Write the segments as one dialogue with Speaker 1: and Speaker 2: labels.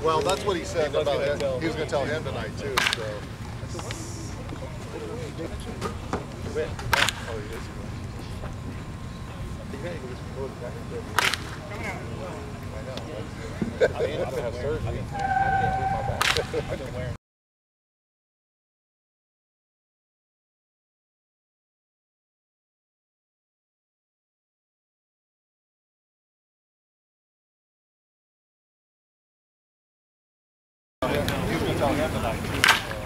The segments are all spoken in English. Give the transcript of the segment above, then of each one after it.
Speaker 1: Well, that's what he said about him. He was going to tell him tonight too. So. Oh, he is. I know. I mean, I'm gonna have surgery. I can't move my back. I've been wearing. He was gonna tell him tonight too.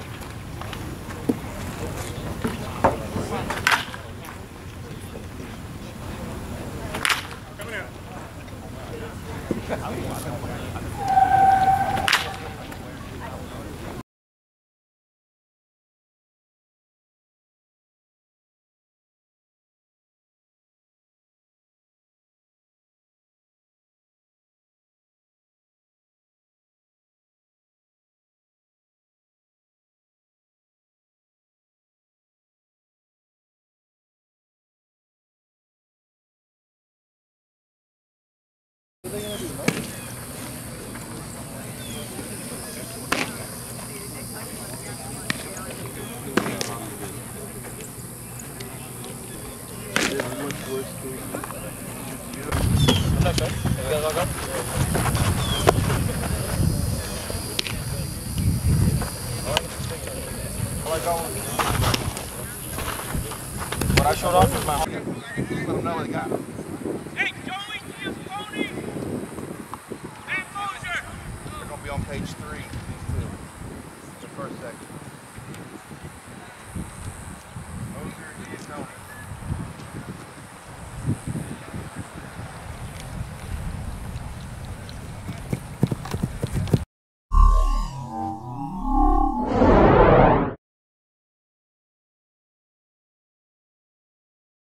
Speaker 1: Coming out. What are they going to do, man? What I showed off is my home. Let them know what they got.